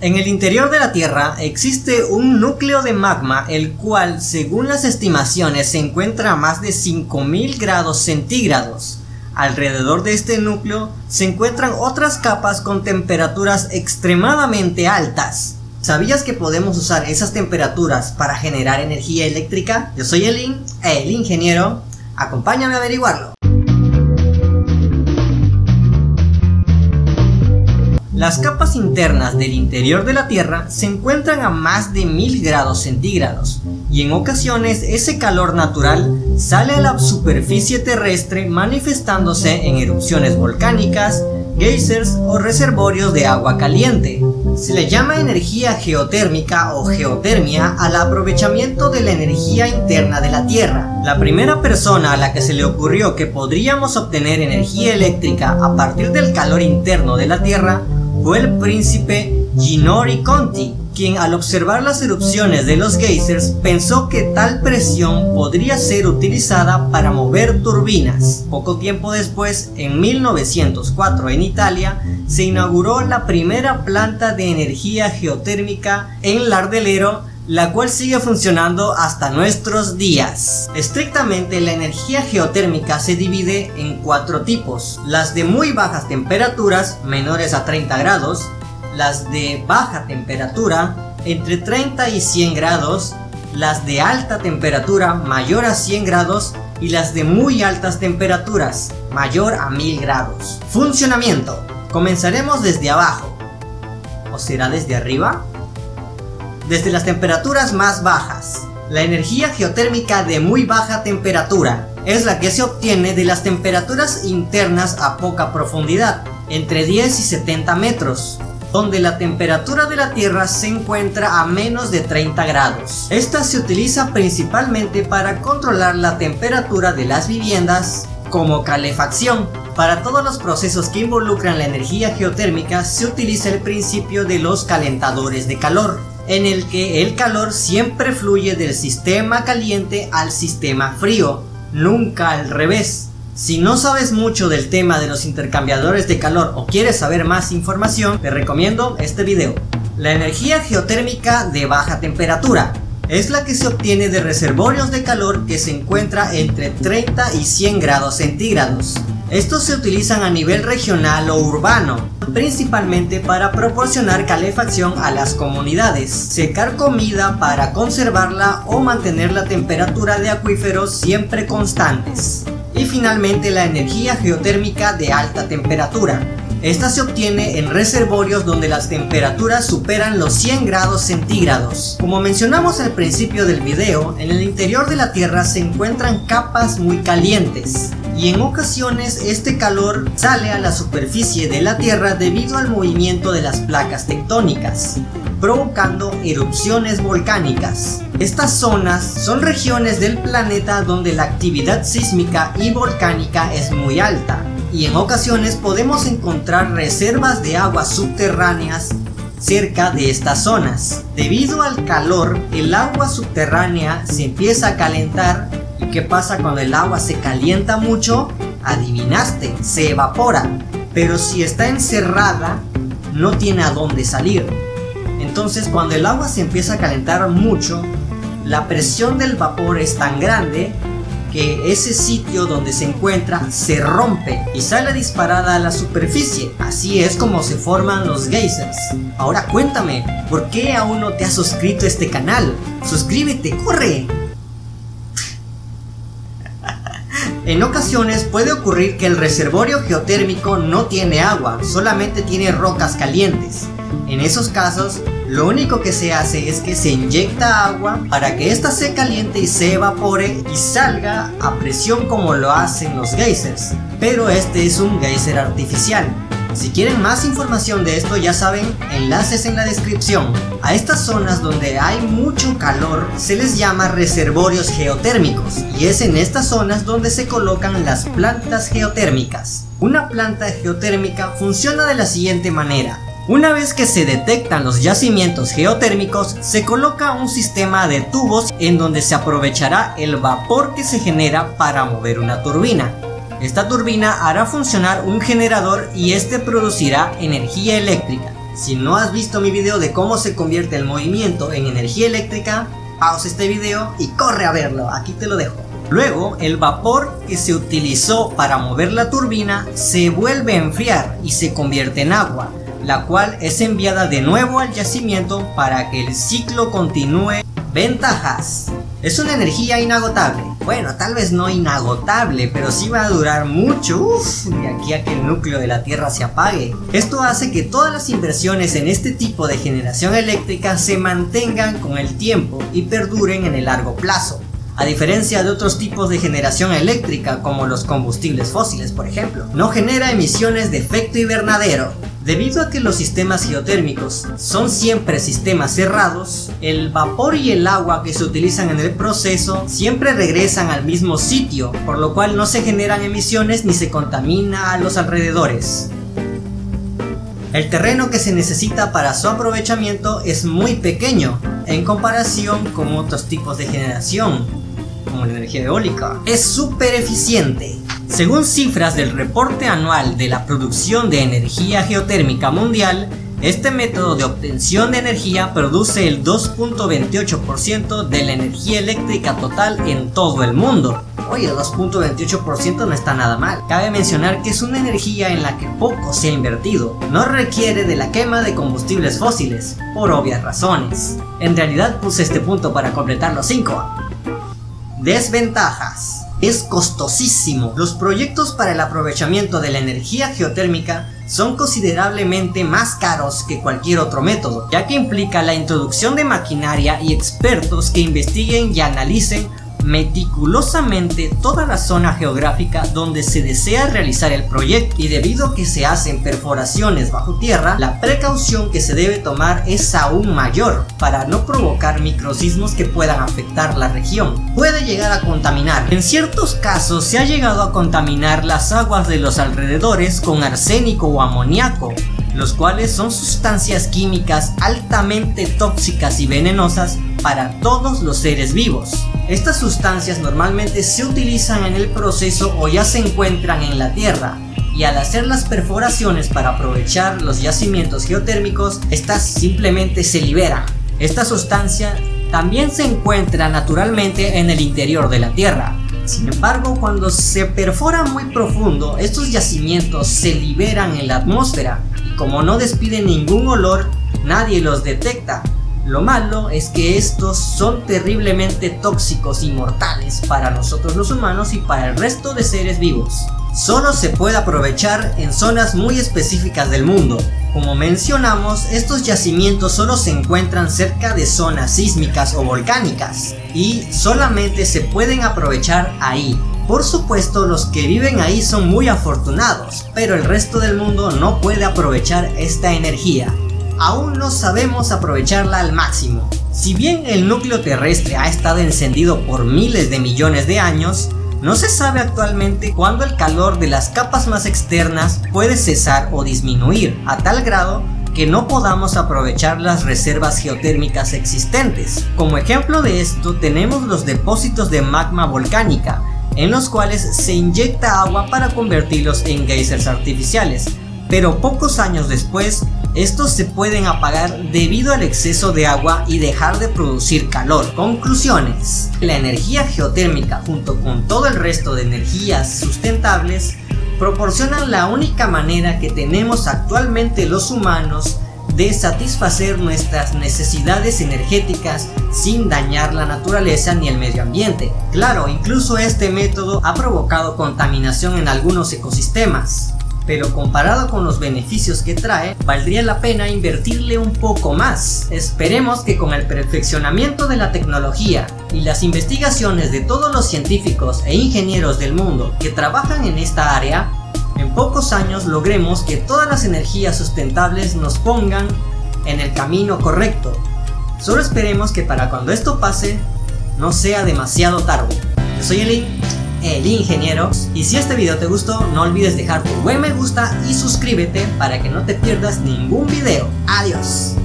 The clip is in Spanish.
En el interior de la Tierra existe un núcleo de magma, el cual, según las estimaciones, se encuentra a más de 5000 grados centígrados. Alrededor de este núcleo se encuentran otras capas con temperaturas extremadamente altas. ¿Sabías que podemos usar esas temperaturas para generar energía eléctrica? Yo soy Elin, el ingeniero. Acompáñame a averiguarlo. Las capas internas del interior de la Tierra se encuentran a más de 1000 grados centígrados y en ocasiones ese calor natural sale a la superficie terrestre manifestándose en erupciones volcánicas, geysers o reservorios de agua caliente. Se le llama energía geotérmica o geotermia al aprovechamiento de la energía interna de la Tierra. La primera persona a la que se le ocurrió que podríamos obtener energía eléctrica a partir del calor interno de la Tierra fue el príncipe Ginori Conti, quien al observar las erupciones de los geysers pensó que tal presión podría ser utilizada para mover turbinas. Poco tiempo después, en 1904 en Italia, se inauguró la primera planta de energía geotérmica en Lardellero, la cual sigue funcionando hasta nuestros días. Estrictamente, la energía geotérmica se divide en 4 tipos: las de muy bajas temperaturas, menores a 30 grados, las de baja temperatura, entre 30 y 100 grados, las de alta temperatura, mayor a 100 grados, y las de muy altas temperaturas, mayor a 1000 grados. Funcionamiento. Comenzaremos desde abajo. ¿O será desde arriba? Desde las temperaturas más bajas. La energía geotérmica de muy baja temperatura es la que se obtiene de las temperaturas internas a poca profundidad, entre 10 y 70 metros, donde la temperatura de la Tierra se encuentra a menos de 30 grados. Esta se utiliza principalmente para controlar la temperatura de las viviendas, como calefacción. Para todos los procesos que involucran la energía geotérmica se utiliza el principio de los calentadores de calor, en el que el calor siempre fluye del sistema caliente al sistema frío, nunca al revés. Si no sabes mucho del tema de los intercambiadores de calor o quieres saber más información, te recomiendo este video. La energía geotérmica de baja temperatura es la que se obtiene de reservorios de calor que se encuentra entre 30 y 100 grados centígrados. Estos se utilizan a nivel regional o urbano, principalmente para proporcionar calefacción a las comunidades, secar comida para conservarla o mantener la temperatura de acuíferos siempre constantes. Y finalmente, la energía geotérmica de alta temperatura. Esta se obtiene en reservorios donde las temperaturas superan los 100 grados centígrados. Como mencionamos al principio del video, en el interior de la Tierra se encuentran capas muy calientes, y en ocasiones este calor sale a la superficie de la Tierra debido al movimiento de las placas tectónicas, provocando erupciones volcánicas. Estas zonas son regiones del planeta donde la actividad sísmica y volcánica es muy alta, y en ocasiones podemos encontrar reservas de aguas subterráneas cerca de estas zonas. Debido al calor, el agua subterránea se empieza a calentar. ¿Y qué pasa cuando el agua se calienta mucho? Adivinaste, se evapora. Pero si está encerrada, no tiene a dónde salir. Entonces, cuando el agua se empieza a calentar mucho, la presión del vapor es tan grande que ese sitio donde se encuentra se rompe y sale disparada a la superficie. Así es como se forman los geysers. Ahora cuéntame, ¿por qué aún no te has suscrito a este canal? ¡Suscríbete, corre! En ocasiones puede ocurrir que el reservorio geotérmico no tiene agua, solamente tiene rocas calientes. En esos casos, lo único que se hace es que se inyecta agua para que ésta se caliente y se evapore y salga a presión como lo hacen los geysers. Pero este es un geyser artificial. Si quieren más información de esto, ya saben, enlaces en la descripción. A estas zonas donde hay mucho calor se les llama reservorios geotérmicos, y es en estas zonas donde se colocan las plantas geotérmicas. Una planta geotérmica funciona de la siguiente manera. Una vez que se detectan los yacimientos geotérmicos, se coloca un sistema de tubos en donde se aprovechará el vapor que se genera para mover una turbina. Esta turbina hará funcionar un generador y este producirá energía eléctrica. Si no has visto mi video de cómo se convierte el movimiento en energía eléctrica, pausa este video y corre a verlo, aquí te lo dejo. Luego, el vapor que se utilizó para mover la turbina se vuelve a enfriar y se convierte en agua, la cual es enviada de nuevo al yacimiento para que el ciclo continúe. Ventajas: es una energía inagotable. Bueno, tal vez no inagotable, pero sí va a durar mucho, de aquí a que el núcleo de la Tierra se apague. Esto hace que todas las inversiones en este tipo de generación eléctrica se mantengan con el tiempo y perduren en el largo plazo, a diferencia de otros tipos de generación eléctrica como los combustibles fósiles, por ejemplo. No genera emisiones de efecto invernadero. Debido a que los sistemas geotérmicos son siempre sistemas cerrados, el vapor y el agua que se utilizan en el proceso siempre regresan al mismo sitio, por lo cual no se generan emisiones ni se contamina a los alrededores. El terreno que se necesita para su aprovechamiento es muy pequeño en comparación con otros tipos de generación, como la energía eólica. Es súper eficiente. Según cifras del reporte anual de la producción de energía geotérmica mundial, este método de obtención de energía produce el 2.28% de la energía eléctrica total en todo el mundo. Oye, el 2.28% no está nada mal. Cabe mencionar que es una energía en la que poco se ha invertido. No requiere de la quema de combustibles fósiles, por obvias razones. En realidad puse este punto para completar los 5. Desventajas: es costosísimo. Los proyectos para el aprovechamiento de la energía geotérmica son considerablemente más caros que cualquier otro método, ya que implica la introducción de maquinaria y expertos que investiguen y analicen meticulosamente toda la zona geográfica donde se desea realizar el proyecto, y debido a que se hacen perforaciones bajo tierra, la precaución que se debe tomar es aún mayor para no provocar microsismos que puedan afectar la región. Puede llegar a contaminar. En ciertos casos se ha llegado a contaminar las aguas de los alrededores con arsénico o amoníaco, los cuales son sustancias químicas altamente tóxicas y venenosas para todos los seres vivos. Estas sustancias normalmente se utilizan en el proceso o ya se encuentran en la tierra, y al hacer las perforaciones para aprovechar los yacimientos geotérmicos, estas simplemente se liberan. Esta sustancia también se encuentra naturalmente en el interior de la tierra. Sin embargo, cuando se perfora muy profundo, estos yacimientos se liberan en la atmósfera, y como no despiden ningún olor, nadie los detecta. Lo malo es que estos son terriblemente tóxicos y mortales para nosotros los humanos y para el resto de seres vivos. Solo se puede aprovechar en zonas muy específicas del mundo. Como mencionamos, estos yacimientos solo se encuentran cerca de zonas sísmicas o volcánicas, y solamente se pueden aprovechar ahí. Por supuesto, los que viven ahí son muy afortunados, pero el resto del mundo no puede aprovechar esta energía. Aún no sabemos aprovecharla al máximo. Si bien el núcleo terrestre ha estado encendido por miles de millones de años, no se sabe actualmente cuándo el calor de las capas más externas puede cesar o disminuir a tal grado que no podamos aprovechar las reservas geotérmicas existentes. Como ejemplo de esto tenemos los depósitos de magma volcánica, en los cuales se inyecta agua para convertirlos en geysers artificiales, pero pocos años después estos se pueden apagar debido al exceso de agua y dejar de producir calor. Conclusiones: la energía geotérmica, junto con todo el resto de energías sustentables, proporcionan la única manera que tenemos actualmente los humanos de satisfacer nuestras necesidades energéticas sin dañar la naturaleza ni el medio ambiente. Claro, incluso este método ha provocado contaminación en algunos ecosistemas, pero comparado con los beneficios que trae, valdría la pena invertirle un poco más. Esperemos que con el perfeccionamiento de la tecnología y las investigaciones de todos los científicos e ingenieros del mundo que trabajan en esta área, en pocos años logremos que todas las energías sustentables nos pongan en el camino correcto. Solo esperemos que para cuando esto pase, no sea demasiado tarde. Yo soy el ingeniero, y si este video te gustó, no olvides dejar tu buen me gusta y suscríbete para que no te pierdas ningún video. Adiós.